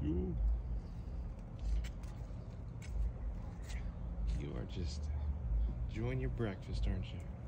You are just enjoying your breakfast, aren't you?